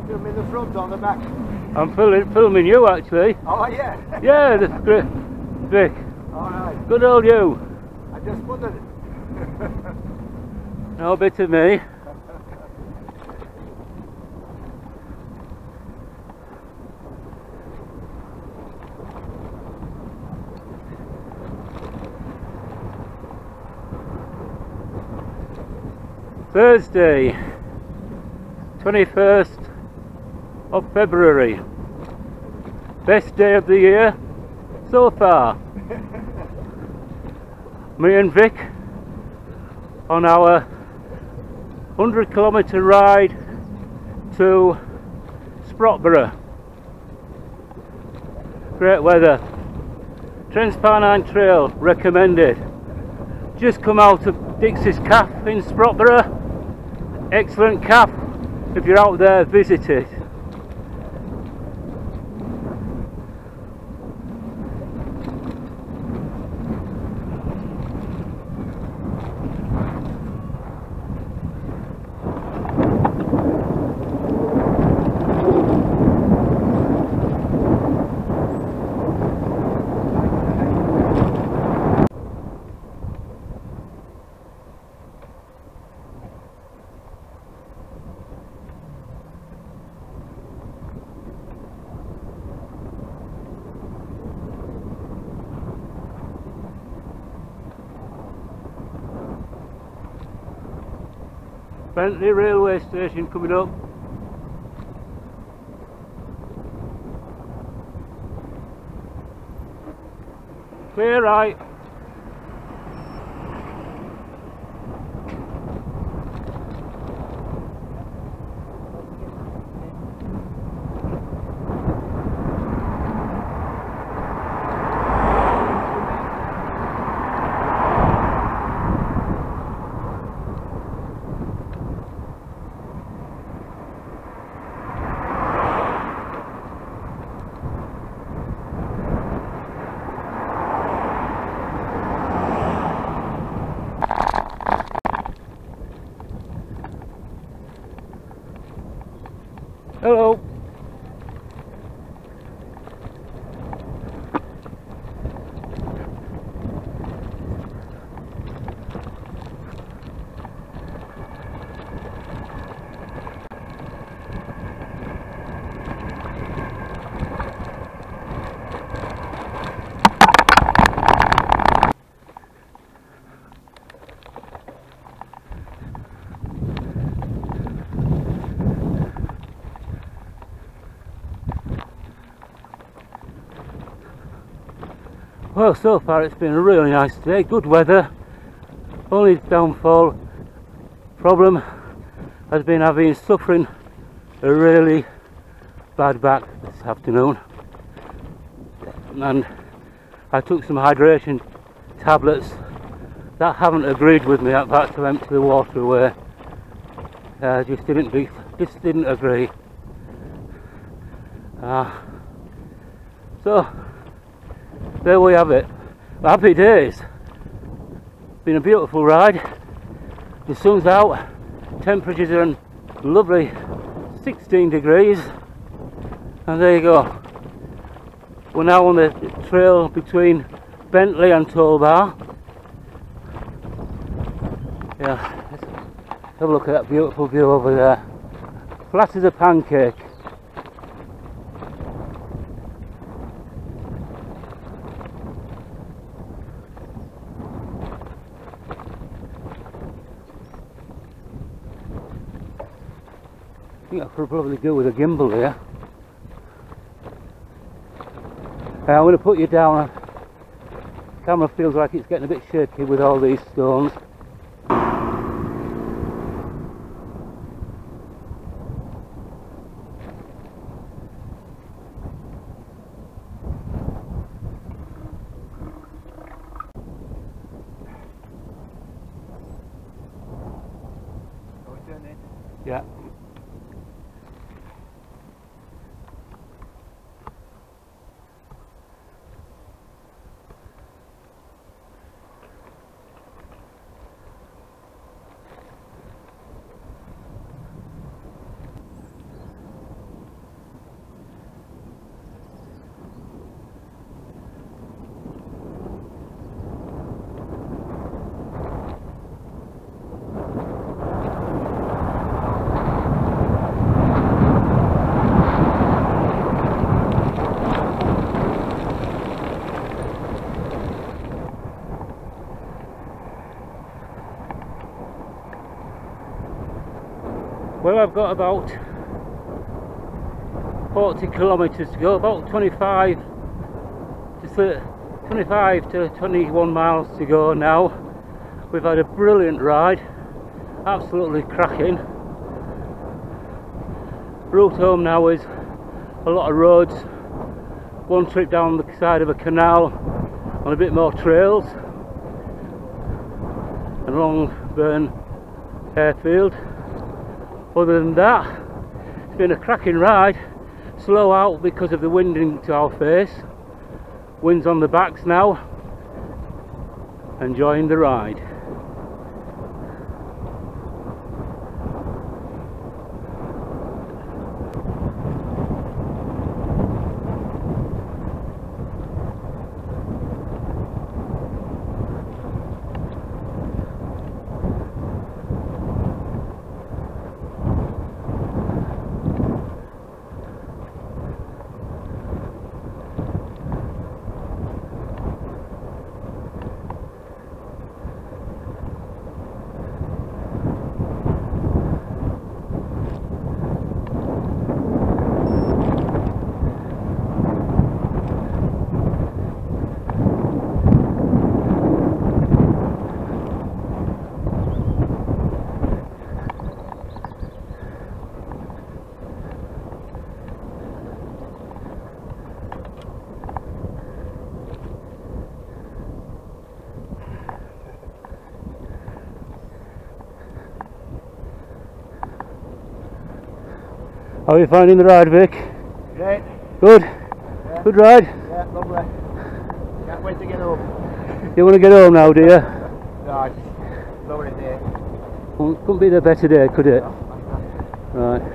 Filming the front on the back. I'm filming you actually. Oh yeah. Yeah, that's great. Vic. Alright. Good old you. I just wondered. No bit of me. Thursday, 21st of February. Best day of the year so far. Me and Vic on our 100-kilometre ride to Sprotbrough. Great weather. Trans Pennine Trail recommended. Just come out of Dixie's Calf in Sprotbrough. Excellent calf. If you're out there, visit it. Bentley railway station coming up. Clear right. Hello. Well, so far it's been a really nice day, good weather. Only downfall problem has been suffering a really bad back this afternoon, and I took some hydration tablets that haven't agreed with me. I've had to empty the water away. Just didn't agree. So there we have it. Happy days. Been a beautiful ride. The sun's out. Temperatures are lovely 16 degrees. And there you go. We're now on the trail between Bentley and Tollbar. Yeah, let's have a look at that beautiful view over there. Flat as a pancake. I think I could probably do with a gimbal here. I'm going to put you down. The camera feels like it's getting a bit shaky with all these stones. Yeah. I've got about 40 kilometres to go, about 25 to 21 miles to go now. We've had a brilliant ride, absolutely cracking. Route home now is a lot of roads, one trip down the side of a canal on a bit more trails, and along Burn airfield. Other than that, it's been a cracking ride. Slow out because of the wind into our face. Wind's on the backs now. Enjoying the ride. How are you finding the ride, Vic? Great. Good? Yeah. Good ride? Yeah, lovely. Can't wait to get home. You want to get home now, do you? No, it's just lovely day. Well, couldn't be a better day, could it? No, Right.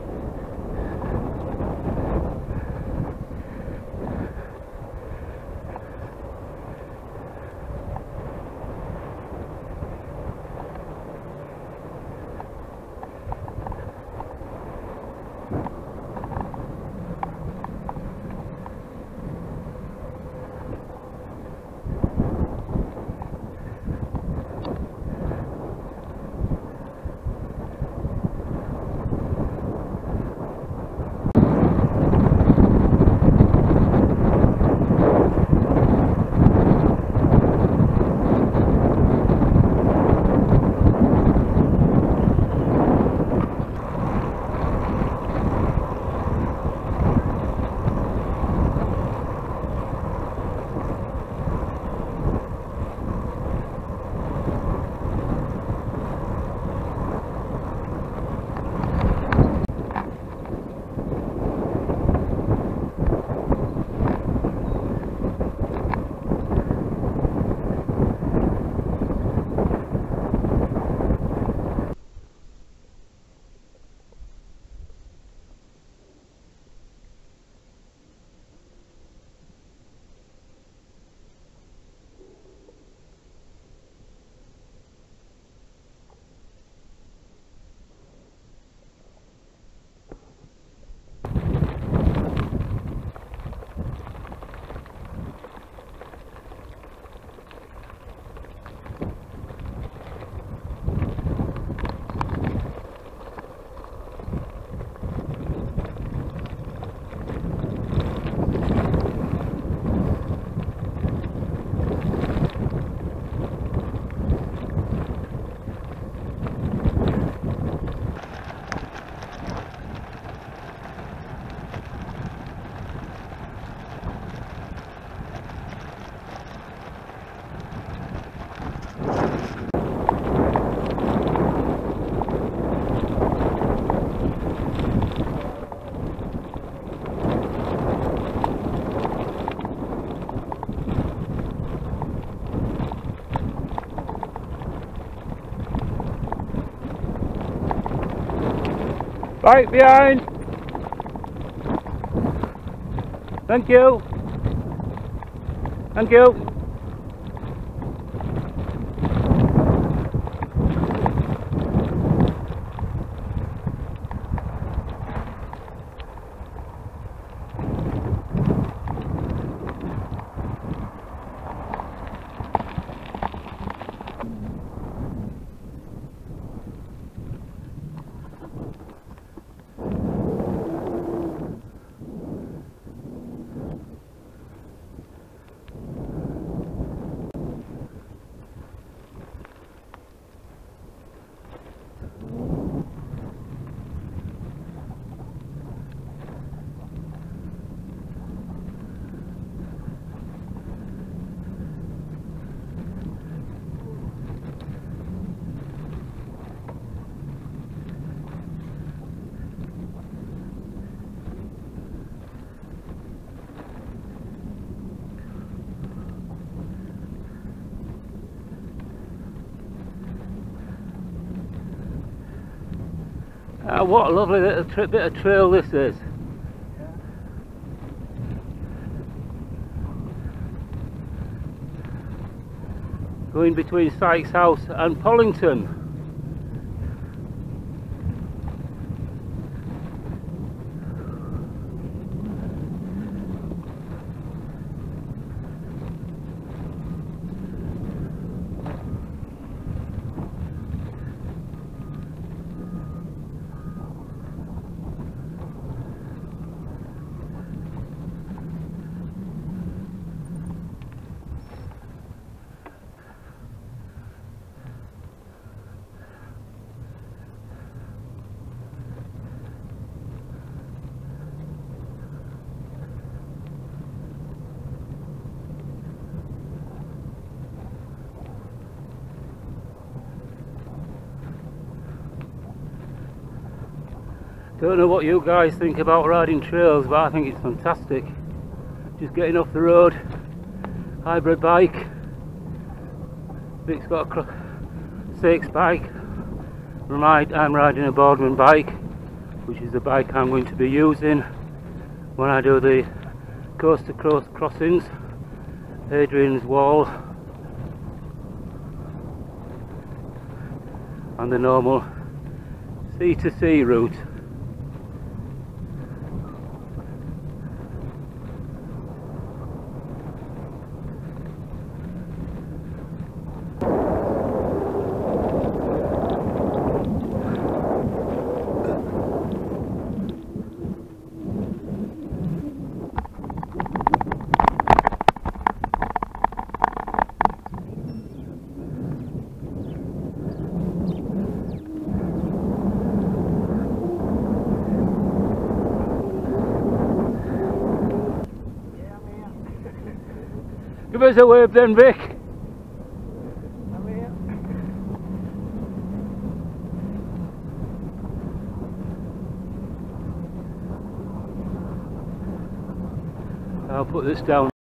Right behind. Thank you. Thank you. What a lovely little bit of trail this is. Going between Sykes House and Pollington. Don't know what you guys think about riding trails, but I think it's fantastic. Just getting off the road, hybrid bike. Vic's got a Sakes bike. I'm riding a Boardman bike, which is the bike I'm going to be using when I do the coast to coast crossings, Hadrian's Wall, and the normal sea to sea route. Give us a wave then, Vic. I'll put this down.